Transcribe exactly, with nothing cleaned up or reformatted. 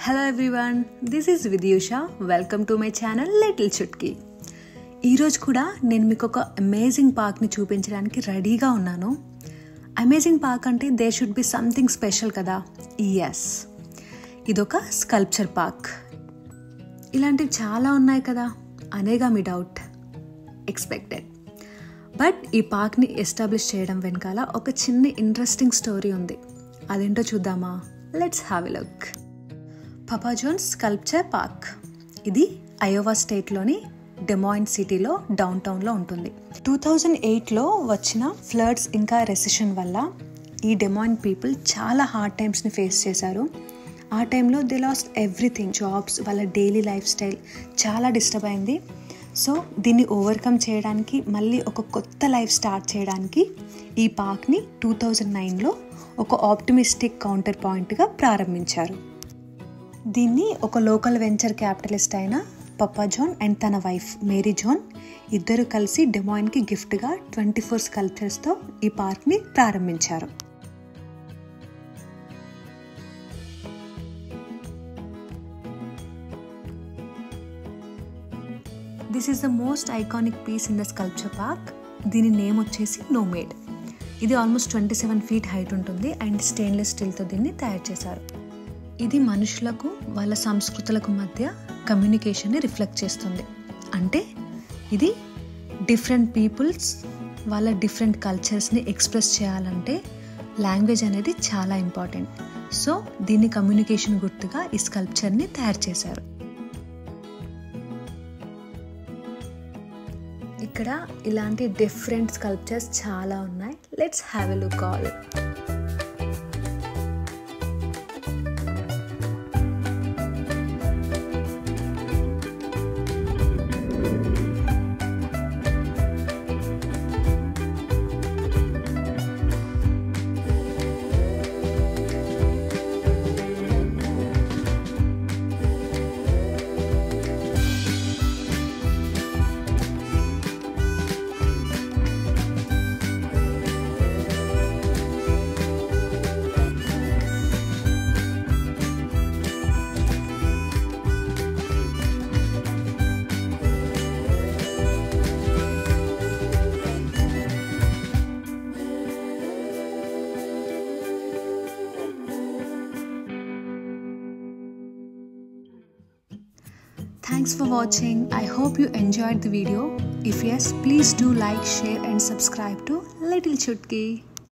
Hello everyone, this is Vidyusha. Welcome to my channel little Chutki. ఈరోజు కూడా నేను మీకు ఒక అమేజింగ్ పార్క్ని చూపించడానికి రెడీగా ఉన్నాను. అమేజింగ్ పార్క్ అంటే there should be something special కదా. ఎస్, ఇదొక స్కల్ప్చర్ పార్క్. ఇలాంటివి చాలా ఉన్నాయి కదా అనేగా మీ డౌట్. ఎక్స్పెక్టెడ్. బట్ ఈ పార్క్ని ఎస్టాబ్లిష్ చేయడం వెనకాల ఒక చిన్న ఇంట్రెస్టింగ్ స్టోరీ ఉంది. అదేంటో చూద్దామా? Let's have a look. Papa Jones sculpture park. ఇది అయోవా స్టేట్లోని డెమాయిన్ సిటీలో డౌన్ టౌన్లో ఉంటుంది. టూ థౌజండ్ ఎయిట్లో వచ్చిన ఫ్లడ్స్ ఇంకా రెసిషన్ వల్ల ఈ డెమాయిన్ పీపుల్ చాలా హార్డ్ టైమ్స్ని ఫేస్ చేశారు. ఆ టైంలో దే లాస్ట్ ఎవ్రీథింగ్. జాబ్స్, వాళ్ళ డైలీ లైఫ్ స్టైల్ చాలా డిస్టర్బ్ అయింది. సో దీన్ని ఓవర్కమ్ చేయడానికి, మళ్ళీ ఒక కొత్త లైఫ్ స్టార్ట్ చేయడానికి ఈ పార్క్ని టూ థౌజండ్ నైన్లో ఒక ఆప్టిమిస్టిక్ కౌంటర్ పాయింట్గా ప్రారంభించారు. దీన్ని ఒక లోకల్ వెంచర్ క్యాపిటలిస్ట్ అయిన పపా జోన్ అండ్ తన వైఫ్ మేరీ జోన్ ఇద్దరు కలిసి డెమాయిన్కి గిఫ్ట్గా ట్వంటీ ఫోర్ స్కల్ప్చర్స్తో ఈ పార్క్ని ప్రారంభించారు. This is the most iconic piece in the sculpture park. దీని నేమ్ వచ్చేసి నోమేడ్. ఇది almost twenty seven feet height ఉంటుంది అండ్ స్టెయిన్లెస్ స్టీల్తో దీన్ని తయారు చేశారు. ఇది మనుషులకు, వాళ్ళ సంస్కృతులకు మధ్య కమ్యూనికేషన్ని రిఫ్లెక్ట్ చేస్తుంది. అంటే ఇది డిఫరెంట్ పీపుల్స్ వాళ్ళ డిఫరెంట్ కల్చర్స్ని ఎక్స్ప్రెస్ చేయాలంటే లాంగ్వేజ్ అనేది చాలా ఇంపార్టెంట్. సో దీన్ని కమ్యూనికేషన్ గుర్తుగా ఈ స్కల్ప్చర్ని తయారు చేశారు. ఇక్కడ ఇలాంటి డిఫరెంట్ స్కల్ప్చర్స్ చాలా ఉన్నాయి. Let's have a look all. Thanks for watching. I hope you enjoyed the video. If yes, please do like, share and subscribe to Little Chutki.